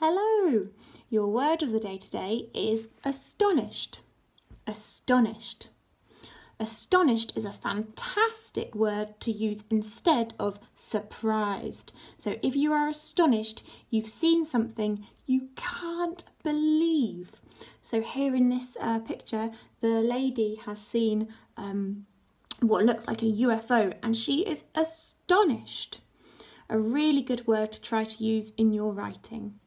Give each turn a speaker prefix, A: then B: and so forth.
A: Hello! Your word of the day today is astonished. Astonished. Astonished is a fantastic word to use instead of surprised. So if you are astonished, you've seen something you can't believe. So here in this picture, the lady has seen what looks like a UFO and she is astonished. A really good word to try to use in your writing.